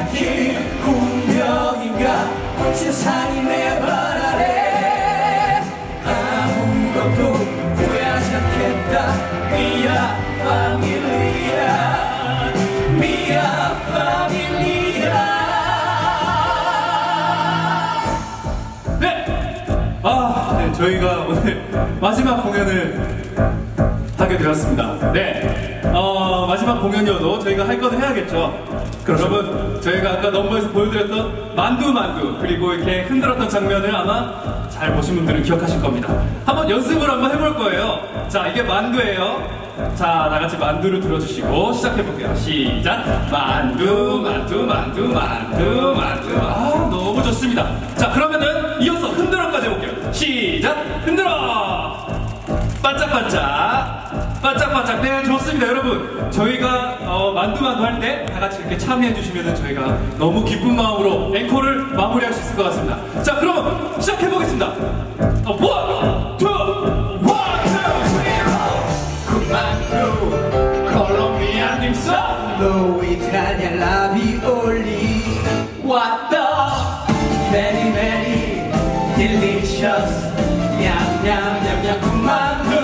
긴 운명인가 세상이 내 발 아래 아무것도 후회하지 않겠다 미아 파밀리아 미아 파밀리아. 네! 네, 저희가 오늘 마지막 공연을 하게 되었습니다. 네, 마지막 공연이어도 저희가 할 건 해야겠죠. 그렇죠. 여러분, 저희가 아까 넘버에서 보여드렸던 만두 그리고 이렇게 흔들었던 장면을 아마 잘 보신 분들은 기억하실 겁니다. 한번 연습을 한번 해볼 거예요. 자, 이게 만두예요. 자, 다같이 만두를 들어주시고 시작해볼게요. 시작! 만두. 아, 너무 좋습니다. 자, 그러면은 이어서 흔들어까지 해볼게요. 시작! 흔들어! 반짝반짝. 네, 좋습니다. 여러분, 저희가 만두 할 때 다같이 이렇게 참여해주시면 저희가 너무 기쁜 마음으로 앵콜을 마무리할 수 있을 것 같습니다. 자, 그럼 시작해보겠습니다. 원, 투, 만두 콜롬비아 딤섬 노이탈리아 라비올리 왔다 very very delicious 냠냠냠냠 군만두.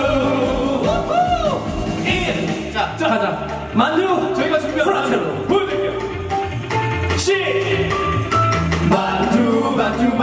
자, 가자. 만두 저희가 준비한 프라텔로 보여드릴게요. 만두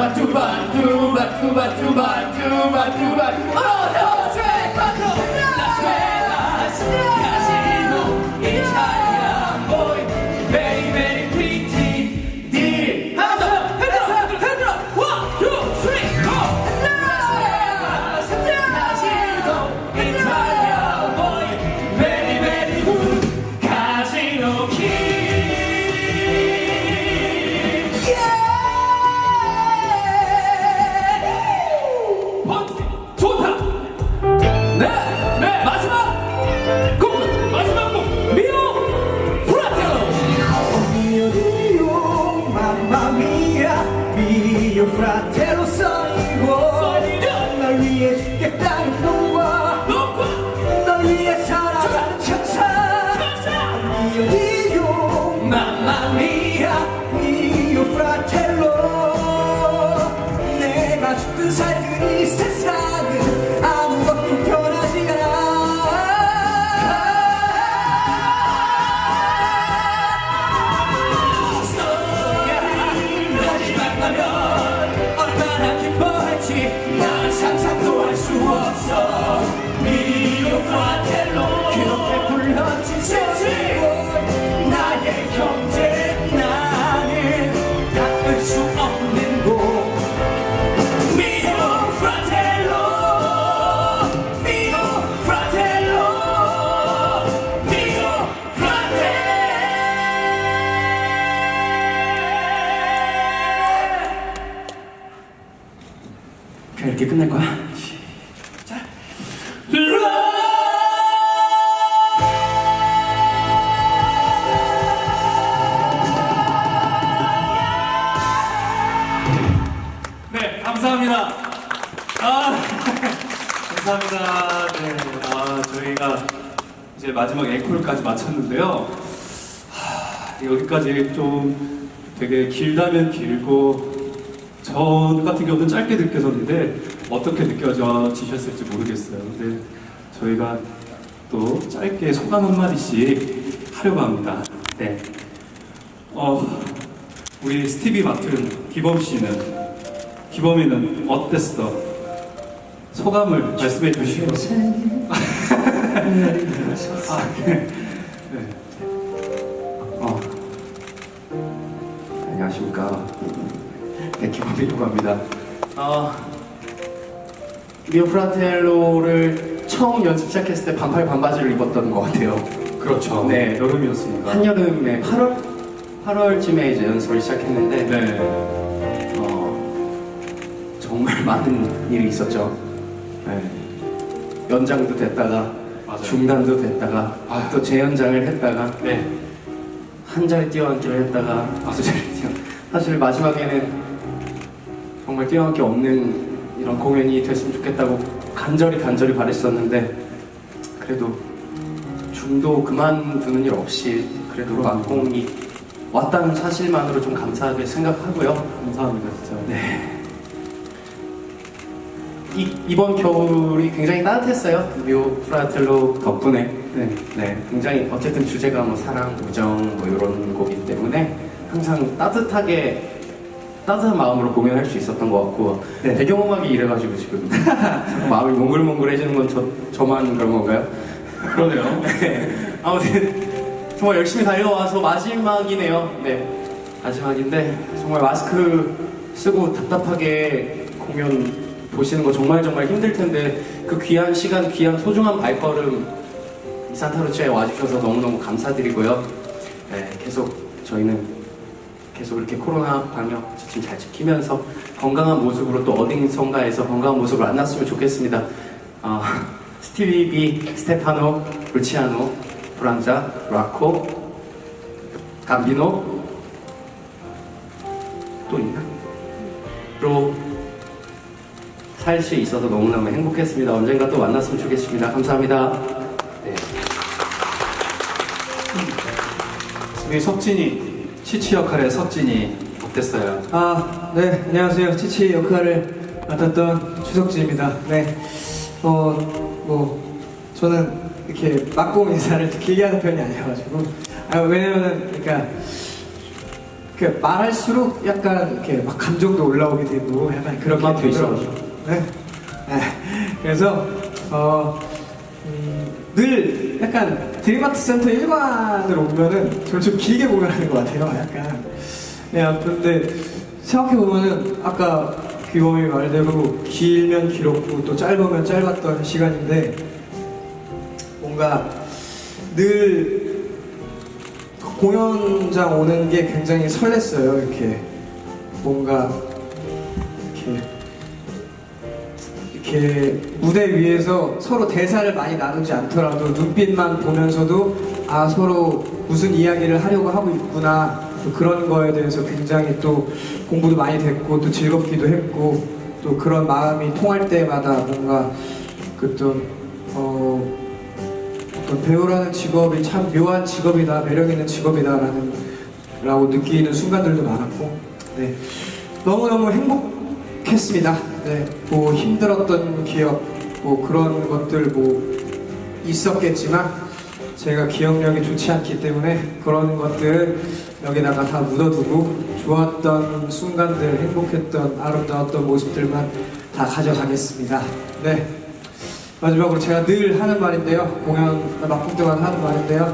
프라텔로 써이고 널 위해 죽겠다는 놈과 널 위해 살아가는 천사 미오 맘마미아 미오 프라텔로 내가 죽든 살든 이 세상은 아무것도 변하지 않아. 난 상상도 할 수 없어 미오 프라텔로 그렇게 불렀지 세상에 나의 형제 나는 닿을 수 없는 곳 미오 프라텔로 그냥 이렇게 끝낼 거야? 자, 네, 감사합니다. 감사합니다. 네, 저희가 이제 마지막 앵콜까지 마쳤는데요. 여기까지 좀 되게 길다면 길고 저 같은 경우는 짧게 느껴졌는데 어떻게 느껴지셨을지 모르겠어요. 근데 저희가 또 짧게 소감 한마디씩 하려고 합니다. 네. 우리 스티비 맡은 기범이는 어땠어? 소감을 말씀해 주시고. 네. 안녕하십니까. 네, 기범이라고 합니다. 미오 프라텔로를 처음 연습 시작했을 때 반팔 반바지를 입었던 것 같아요. 그렇죠. 네, 여름이었으니까. 한여름에 8월쯤에 이제 연습을 시작했는데, 네. 정말 많은 일이 있었죠. 네. 연장도 됐다가, 맞아요. 중단도 됐다가, 또 재연장을 했다가, 네. 한 자리 뛰어앉기를 했다가, 두 자리 사실 마지막에는 정말 뛰어날 게 없는 이런 공연이 됐으면 좋겠다고 간절히 바랬었는데, 그래도 중도 그만두는 일 없이 그래도 막공이 왔다는 사실만으로 좀 감사하게 생각하고요. 감사합니다, 진짜. 네. 이번 겨울이 굉장히 따뜻했어요. 미오 프라텔로 덕분에. 네, 굉장히 어쨌든 주제가 뭐 사랑, 우정 뭐 이런 거기 때문에 항상 따뜻한 마음으로 공연할 수 있었던 것 같고 네. 배경음악이 이래가지고 지금 마음이 몽글몽글해지는 건 저만 그런 건가요? 그러네요. 네. 아무튼 정말 열심히 달려와서 마지막이네요. 네, 마지막인데 정말 마스크 쓰고 답답하게 공연 보시는 거 정말 힘들 텐데 그 귀한 시간, 귀한 소중한 발걸음 이 산타루치아에 와주셔서 너무너무 감사드리고요. 네, 저희는 계속 이렇게 코로나 방역 지침 잘 지키면서 건강한 모습으로 또 어딘가에서 건강한 모습을 만났으면 좋겠습니다. 스티비 비, 스테파노, 루치아노, 브란자, 라코, 감비노 또 있나? 로 살 수 있어서 너무너무 행복했습니다. 언젠가 또 만났으면 좋겠습니다. 감사합니다. 네. 우리 석진이, 치치 역할의 석진이 어땠어요? 네, 안녕하세요. 치치 역할을 맡았던 추석진입니다. 네, 저는 이렇게 막공 인사를 길게 하는 편이 아니어가지고, 왜냐면은, 말할수록 약간 이렇게 막 감정도 올라오게 되고, 약간 그렇게 되더라고요. 네. 그래서, 늘 약간 드림아트 센터 1관을 오면은 저를 좀 길게 공연하는 것 같아요. 약간. 네, 근데 생각해보면은 아까 귀범이 말대로 길면 길었고 또 짧으면 짧았던 시간인데 뭔가 늘 공연장 오는 게 굉장히 설렜어요. 이렇게 뭔가 이렇게 무대 위에서 서로 대사를 많이 나누지 않더라도 눈빛만 보면서도 서로 무슨 이야기를 하려고 하고 있구나, 또 그런 거에 대해서 굉장히 또 공부도 많이 됐고 또 즐겁기도 했고 또 그런 마음이 통할 때마다 뭔가 어떤 배우라는 직업이 참 묘한 직업이다, 매력 있는 직업이다라고 느끼는 순간들도 많았고, 네, 너무너무 행복했습니다. 네, 뭐 힘들었던 기억, 뭐 그런 것들 뭐 있었겠지만 제가 기억력이 좋지 않기 때문에 그런 것들을 여기다가 다 묻어두고 좋았던 순간들, 행복했던 아름다웠던 모습들만 다 가져가겠습니다. 네, 마지막으로 제가 늘 하는 말인데요, 공연 막공 때마다 하는 말인데요,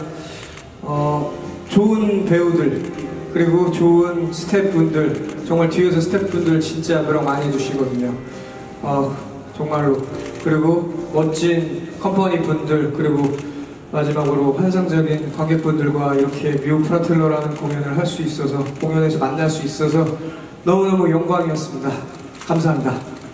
좋은 배우들 그리고 좋은 스태프분들, 정말 뒤에서 스태프분들 진짜 노력 많이 해주시거든요. 정말로. 그리고 멋진 컴퍼니 분들, 그리고 마지막으로 환상적인 관객분들과 이렇게 미오 프라텔로라는 공연을 할 수 있어서, 공연에서 만날 수 있어서 너무너무 영광이었습니다. 감사합니다.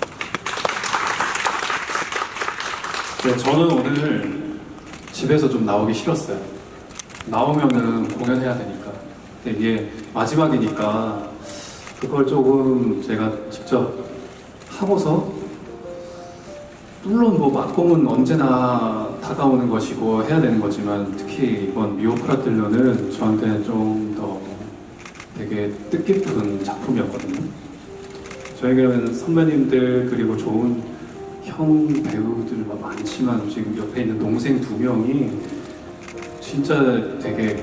네, 저는 오늘 집에서 좀 나오기 싫었어요. 나오면은 공연해야 되니까. 근데 이게 마지막이니까 그걸 조금 제가 직접 하고서, 물론 뭐 막공은 언제나 다가오는 것이고 해야 되는 거지만 특히 이번 미오 프라텔로는 저한테는 좀 더 되게 뜻깊은 작품이었거든요. 저에게는 선배님들 그리고 좋은 형 배우들 많지만 지금 옆에 있는 동생 2명이 진짜 되게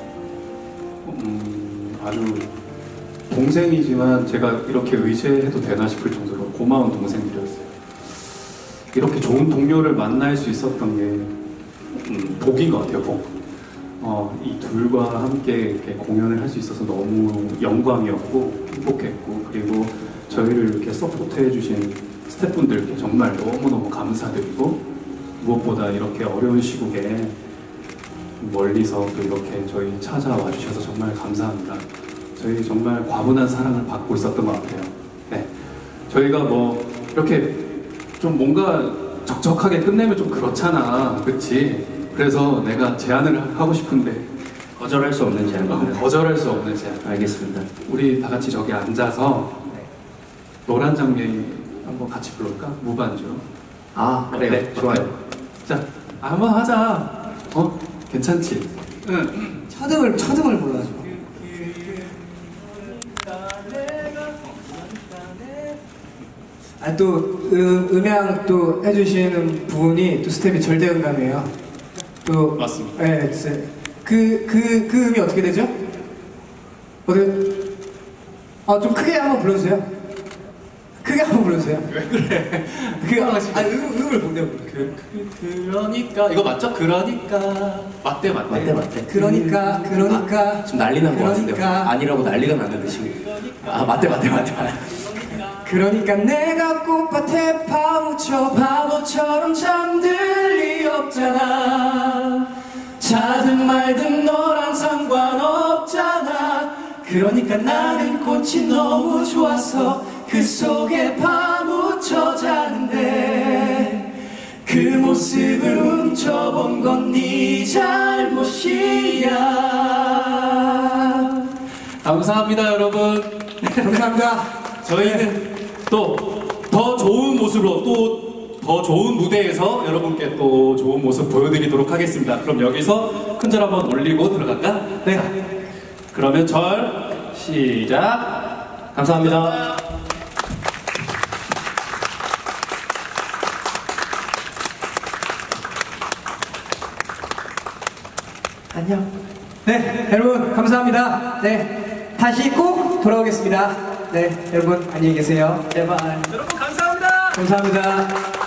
아주 동생이지만 제가 이렇게 의지해도 되나 싶을 정도로 고마운 동생들이었어요. 이렇게 좋은 동료를 만날 수 있었던 게 복인 것 같아요, 복. 이 둘과 함께 이렇게 공연을 할 수 있어서 너무 영광이었고 행복했고, 그리고 저희를 이렇게 서포트해주신 스태프분들께 정말 너무너무 감사드리고, 무엇보다 이렇게 어려운 시국에 멀리서 또 이렇게 저희 찾아와 주셔서 정말 감사합니다. 저희 정말 과분한 사랑을 받고 있었던 것 같아요. 네, 저희가 뭐 이렇게 좀 뭔가 적적하게 끝내면 좀 그렇잖아, 그치? 그래서 내가 제안을 하고 싶은데 거절할 수 없는 제안입니다. 거절할 수 없는 제안. 알겠습니다. 우리 다 같이 저기 앉아서 노란 장미 한번 같이 부를까? 무반주. 그래요. 네, 좋아요. 자, 한번 하자. 괜찮지? 응. 차등을 몰라가지고. 또 음향 또 해주시는 분이 또 스텝이 절대음감이에요. 또 맞습니다. 네, 그 음이 어떻게 되죠? 어떻게? 좀 크게 한번 불러주세요. 크게 한번 불러주세요. 왜 그래? 음을 뭔데요? 그러니까 이거 맞죠? 그러니까 맞대. 그러니까 지금 난리 난 거 같은데 그러니까. 아니라고 난리가 났는데 지금 맞대. 그러니까 내가 꽃밭에 파묻혀 바보처럼 잠들 리 없잖아. 자든 말든 너랑 상관없잖아. 그러니까 나는 꽃이 너무 좋아서 그 속에 파묻혀 자는데 그 모습을 훔쳐본 건 네 잘못이야. 감사합니다, 여러분. 감사합니다. 저희는 또 더 좋은 모습으로 또 더 좋은 무대에서 여러분께 또 좋은 모습 보여드리도록 하겠습니다. 그럼 여기서 큰절 한번 올리고 들어갈까? 네. 그러면 절 시작. 감사합니다. 안녕. 네, 여러분 감사합니다. 네, 다시 꼭 돌아오겠습니다. 네, 여러분 안녕히 계세요. 제발. 여러분 감사합니다. 감사합니다.